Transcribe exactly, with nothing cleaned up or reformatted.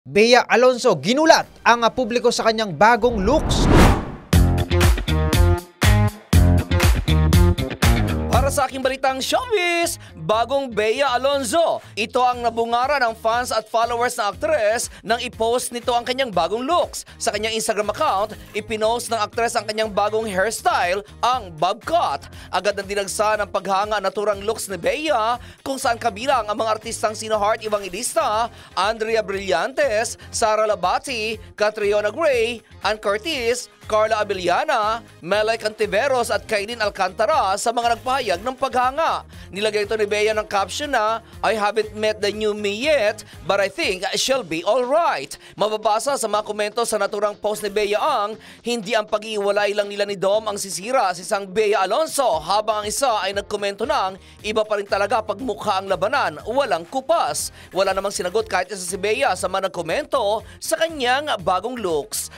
Bea Alonzo ginulat ang ah, publiko sa kanyang bagong looks. Para sa aking balitang showbiz, bagong Bea Alonzo. Ito ang nabungara ng fans at followers na aktres nang i-post nito ang kanyang bagong looks. Sa kanyang Instagram account, ipinost ng aktres ang kanyang bagong hairstyle, ang bob cut. Agad na dinagsa ng paghanga naturang looks ni Bea, kung saan kabilang ang mga artistang sina Heart Evangelista, Andrea Brillantes, Sara Labati, Catriona Gray, Ann Curtis, Carla Abellana, Melay Cantiveros at Kailin Alcantara sa mga nagpahayag ng paghanga. Nilagay ito ni Bea ng caption na, "I haven't met the new me yet, but I think she'll be alright." Mababasa sa mga komento sa naturang post ni Bea ang, hindi ang pag-iwalay lang nila ni Dom ang sisira si sang Bea Alonzo, habang ang isa ay nagkomento ng, "Iba pa rin talaga pag mukha ang labanan, walang kupas." Wala namang sinagot kahit isa si Bea sa mga nagkomento sa kanyang bagong looks.